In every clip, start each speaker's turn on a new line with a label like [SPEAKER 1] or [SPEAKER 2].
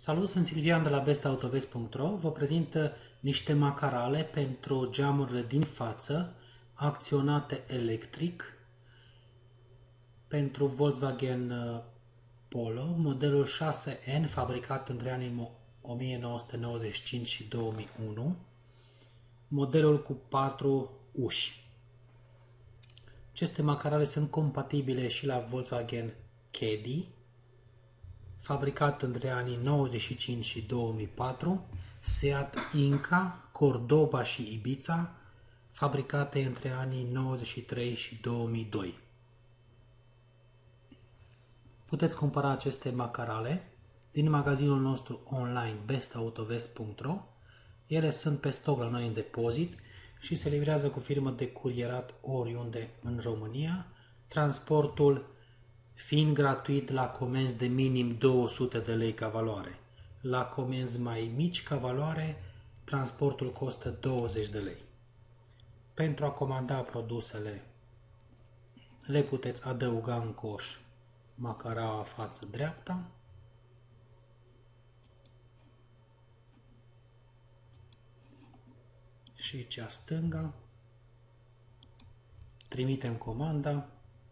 [SPEAKER 1] Salut, sunt Silvian de la bestautovest.ro. Vă prezint niște macarale pentru geamurile din față, acționate electric, pentru Volkswagen Polo, modelul 6N, fabricat între anii 1995 și 2001, modelul cu 4 uși. Aceste macarale sunt compatibile și la Volkswagen Caddy, fabricat între anii 95 și 2004, Seat Inca, Cordoba și Ibiza, fabricate între anii 93 și 2002. Puteți cumpăra aceste macarale din magazinul nostru online bestautovest.ro. Ele sunt pe stoc la noi în depozit și se livrează cu firmă de curierat oriunde în România, transportul fiind gratuit la comenzi de minim 200 de lei ca valoare. La comenzi mai mici ca valoare, transportul costă 20 de lei. Pentru a comanda produsele, le puteți adăuga în coș macaraua față dreapta, și cea stânga. Trimitem comanda.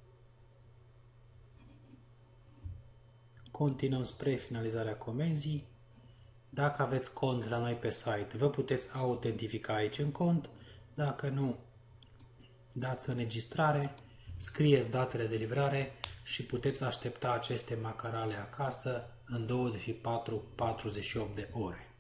[SPEAKER 1] Continuăm spre finalizarea comenzii. Dacă aveți cont la noi pe site, vă puteți autentifica aici în cont. Dacă nu, dați înregistrare, scrieți datele de livrare și puteți aștepta aceste macarale acasă în 24-48 de ore.